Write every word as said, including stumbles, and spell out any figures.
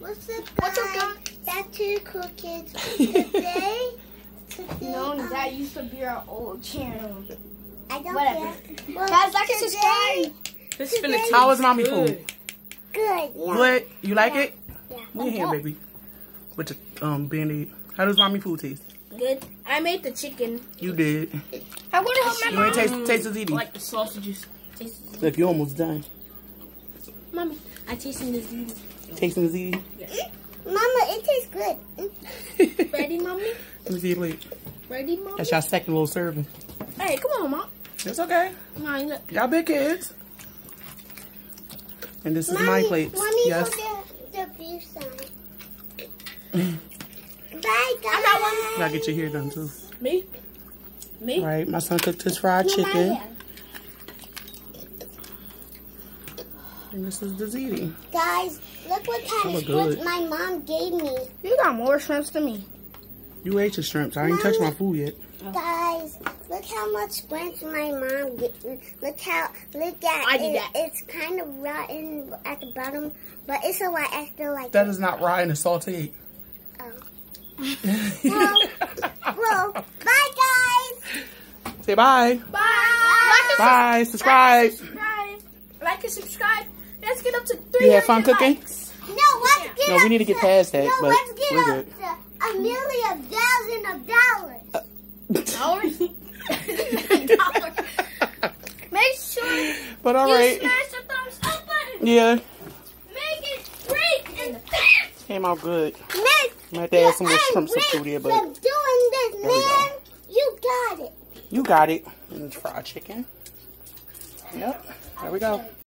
What's up, guys? What's up, guys? That's two cool kids. Today, today, No, um, that used to be our old channel. I don't Whatever. care. Well, Guys, like and today- subscribe. This finna Today- How was mommy Good. food? Good, yeah. Good? You like Yeah. it? Yeah. Look at here, baby. With the um, Band-Aid. How does mommy food taste? Good. I made the chicken. You did. I want to help my You mom. ain't taste, taste the ziti. Like the sausages. Taste Look, you almost done. Mommy, I tasted the ziti. Tasting the ziti? Mama, it tastes good. Ready, mommy? Let me see your plate. Ready, mommy? That's y'all second little serving. Hey, come on, mom. It's okay. Mommy, look. Y'all big kids. And this is my Mommy, plate. Mommy, Yes. go get the beef side. Bye, guys. I got one. Gotta get your hair done too. Me? Me? Right, my son cooked his fried No, my chicken. hair. And this is the ziti. Guys, look what kind of That look shrimp good. my mom gave me. You got more shrimps than me. You ate your shrimps. I ain't touched my food yet. Guys, look how much shrimp my mom gave me. Look how, look at I did it. that. It's kind of rotten at the bottom, but it's alright. I still like That it. is not rye and it's sauteed. Oh. Well, well, bye, guys. Say bye. Bye. Like and Bye. Subscribe. subscribe. Like and subscribe. Let's get up to three hundred You had fun cooking? likes. No, let's get No, we up need to get to- past that, No, but let's get we're up good. to a million thousand of dollars. Dollars? Dollars. Make sure But all you right. smash the thumbs up button. Yeah. Make it great and fast. Came out good. Miss, Might have to add some more I'm shrimps up through rich there, for but doing this, There we go. man. You got it. you got it. And it's fried chicken. Yep. There we go.